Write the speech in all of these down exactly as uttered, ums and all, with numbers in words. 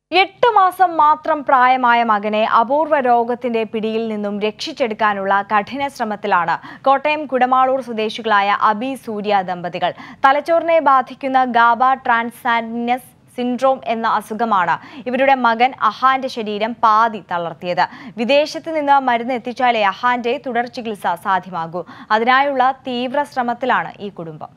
എട്ട് മാസം മാത്രം പ്രായമായ മകനെ അപൂർവ രോഗത്തിന്റെ പിടിയിൽ നിന്നും രക്ഷിച്ചെടുക്കാനുള്ള കഠിന ശ്രമത്തിലാണ് കോട്ടയം കുടമാളൂർ സ്വദേശികളായ അബി സൂര്യ ദമ്പതികൾ. തലച്ചോറിനെ ബാധിക്കുന്ന ഗാബ ട്രാൻസാൻഡിനസ് സിൻഡ്രോം എന്ന അസുഖമാണ് ഇവരുടെ മകൻ അഹാന്റെ ശരീരം പാതി തളർത്തിയത്. വിദേശത്ത് നിന്ന് മരുന്ന് എത്തിച്ചാലേ അഹാന്റെ തുടർ ചികിത്സ സാധ്യമാകൂ. അതിനായുള്ള തീവ്ര ശ്രമത്തിലാണ് ഈ കുടുംബം.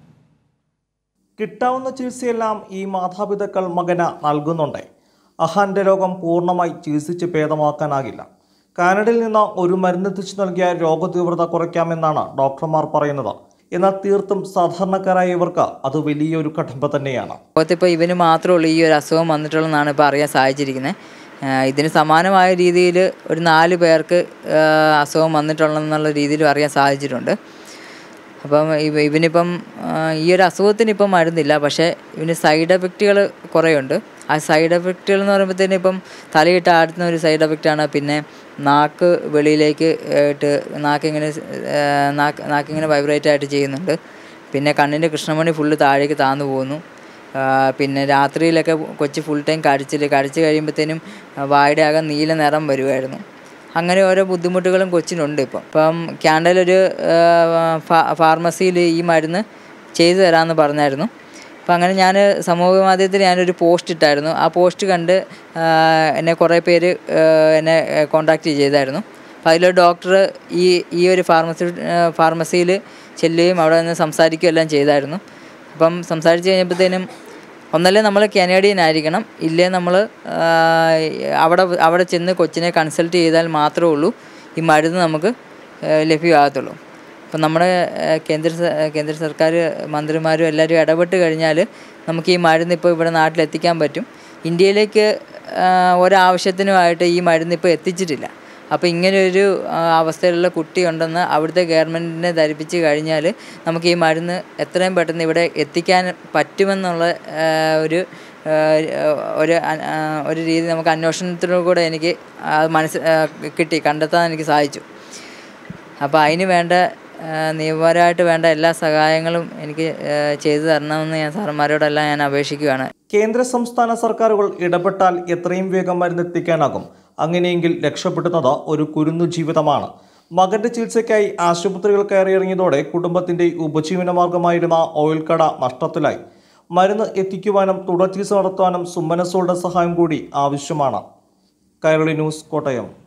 കിട്ടാവുന്ന ചികിത്സയെല്ലാം ഈ മാതാപിതാക്കൾ മകന് നൽകുന്നുണ്ട്. അഹാന്റെ രോഗം പൂർണ്ണമായി ചികിത്സിച്ച് ഭേദമാക്കാനാകില്ല. കാനഡയിൽ നിന്ന് ഒരു മരുന്നെത്തിച്ചു നൽകിയ രോഗതീവ്രത കുറയ്ക്കാമെന്നാണ് ഡോക്ടർമാർ പറയുന്നത്. എന്നാൽ തീർത്തും സാധാരണക്കാരായ ഇവർക്ക് അത് വലിയൊരു കടമ്പ തന്നെയാണ്. ഇപ്പോൾ ഇവന് മാത്രമുള്ള ഈ ഒരു അസുഖം വന്നിട്ടുള്ളതെന്നാണ് ഇപ്പോൾ അറിയാൻ സാധിച്ചിരിക്കുന്നത്. ഇതിന് സമാനമായ രീതിയിൽ ഒരു നാല് പേർക്ക് അസുഖം വന്നിട്ടുള്ളതെന്നുള്ള രീതിയിലും അറിയാൻ സാധിച്ചിട്ടുണ്ട്. അപ്പം ഇവ ഇവനിപ്പം ഈ ഒരു അസുഖത്തിന് ഇപ്പം മരുന്നില്ല, പക്ഷേ ഇവന് സൈഡ് എഫക്റ്റുകൾ കുറേയുണ്ട്. ആ സൈഡ് എഫക്റ്റുകൾ എന്ന് പറയുമ്പോഴത്തേനും ഇപ്പം തലയിട്ട് ആടുന്ന ഒരു സൈഡ് എഫക്റ്റാണ്. പിന്നെ നാക്ക് വെളിയിലേക്ക് ഇട്ട് നാക്കിങ്ങനെ നാക്ക് നാക്കിങ്ങനെ വൈബ്രേറ്റ് ആയിട്ട് ചെയ്യുന്നുണ്ട്. പിന്നെ കണ്ണിൻ്റെ കൃഷ്ണമണി ഫുള്ള് താഴേക്ക് താന്നു പോകുന്നു. പിന്നെ രാത്രിയിലൊക്കെ കൊച്ച് ഫുൾ ടൈം കടിച്ചിൽ കടിച്ച് കഴിയുമ്പോഴത്തേനും വായുടെ ആകെ നീല നിറം വരുമായിരുന്നു. അങ്ങനെ ഓരോ ബുദ്ധിമുട്ടുകളും കൊച്ചിനുണ്ട്. ഇപ്പം ഇപ്പം കാനഡയിലൊരു ഫാർമസിയിൽ ഈ മരുന്ന് ചെയ്തു തരാമെന്ന് പറഞ്ഞായിരുന്നു. അപ്പം അങ്ങനെ ഞാൻ സമൂഹ മാധ്യമത്തിൽ ഞാനൊരു പോസ്റ്റ് ഇട്ടായിരുന്നു. ആ പോസ്റ്റ് കണ്ട് എന്നെ കുറേ പേര് എന്നെ കോൺടാക്റ്റ് ചെയ്തായിരുന്നു. അപ്പം അതിലൊരു ഡോക്ടർ ഈ ഈ ഒരു ഫാർമസി ഫാർമസിയിൽ ചെല്ലുകയും അവിടെ നിന്ന് സംസാരിക്കുകയും എല്ലാം ചെയ്തായിരുന്നു. അപ്പം സംസാരിച്ച് കഴിഞ്ഞപ്പോഴത്തേനും ഒന്നല്ലേ നമ്മൾ കനേഡിയൻ ആയിരിക്കണം, ഇല്ലേ നമ്മൾ അവിടെ അവിടെ ചെന്ന് കൊച്ചിനെ കൺസൾട്ട് ചെയ്താൽ മാത്രമേ ഉള്ളൂ ഈ മരുന്ന് നമുക്ക് ലഭ്യമാകത്തുള്ളൂ. അപ്പം നമ്മുടെ കേന്ദ്ര കേന്ദ്ര സർക്കാർ മന്ത്രിമാരും എല്ലാവരും ഇടപെട്ട് കഴിഞ്ഞാൽ നമുക്ക് ഈ മരുന്ന് ഇപ്പോൾ ഇവിടെ നാട്ടിലെത്തിക്കാൻ പറ്റും. ഇന്ത്യയിലേക്ക് ഒരാവശ്യത്തിനുമായിട്ട് ഈ മരുന്ന് ഇപ്പോൾ എത്തിച്ചിട്ടില്ല. അപ്പോൾ ഇങ്ങനെയൊരു അവസ്ഥയിലുള്ള കുട്ടിയുണ്ടെന്ന് അവിടുത്തെ ഗവൺമെൻറ്റിനെ ധരിപ്പിച്ച് കഴിഞ്ഞാൽ നമുക്ക് ഈ മരുന്ന് എത്രയും പെട്ടെന്ന് ഇവിടെ എത്തിക്കാൻ പറ്റുമെന്നുള്ള ഒരു ഒരു ഒരു രീതി നമുക്ക് അന്വേഷണത്തിലൂടെ കൂടെ എനിക്ക് മനസ്സ് കിട്ടി കണ്ടെത്താൻ എനിക്ക് സാധിച്ചു. അപ്പോൾ അതിന് വേണ്ട നിയമപരമായിട്ട് വേണ്ട എല്ലാ സഹായങ്ങളും എനിക്ക് ചെയ്തു തരണമെന്ന് ഞാൻ സാറന്മാരോടെല്ലാം ഞാൻ അപേക്ഷിക്കുകയാണ്. കേന്ദ്ര സംസ്ഥാന സർക്കാരുകൾ ഇടപെട്ടാൽ എത്രയും വേഗം മരുന്നെത്തിക്കാനാകും. അങ്ങനെയെങ്കിൽ രക്ഷപ്പെടുന്നത് ഒരു കുരുന്നു ജീവിതമാണ്. മകന്റെ ചികിത്സയ്ക്കായി ആശുപത്രികൾ കയറിയിറങ്ങിയതോടെ കുടുംബത്തിന്റെ ഉപജീവന മാർഗമായിരുന്ന ഓയിൽ കട നഷ്ടത്തിലായി. മരുന്ന് എത്തിക്കുവാനും തുടർ ചികിത്സ നടത്തുവാനും സുമനസ്സുകളുടെ സഹായം കൂടി ആവശ്യമാണ്. കൈരളി ന്യൂസ്, കോട്ടയം.